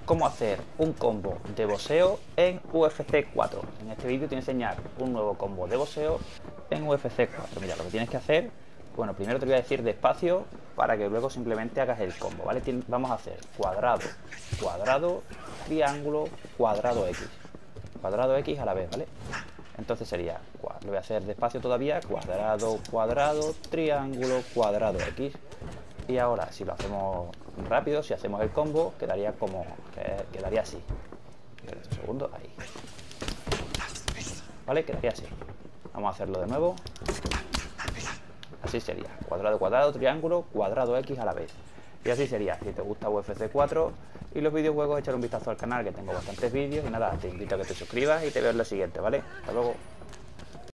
cómo hacer un combo de boxeo en UFC 4. En este vídeo te voy a enseñar un nuevo combo de boxeo en UFC 4. Mira, lo que tienes que hacer, bueno, primero te voy a decir despacio para que luego simplemente hagas el combo, ¿vale? Vamos a hacer cuadrado, cuadrado, triángulo, cuadrado X. Cuadrado X a la vez, ¿vale? Entonces sería, lo voy a hacer despacio todavía, cuadrado, cuadrado, triángulo, cuadrado X. Y ahora, si lo hacemos rápido, si hacemos el combo, quedaría como, quedaría así. Un segundo, ahí. ¿Vale? Quedaría así. Vamos a hacerlo de nuevo. Así sería, cuadrado, cuadrado, triángulo, cuadrado X a la vez. Y así sería, si te gusta UFC 4 y los videojuegos, echar un vistazo al canal, que tengo bastantes vídeos. Y nada, te invito a que te suscribas y te veo en lo siguiente, ¿vale? Hasta luego.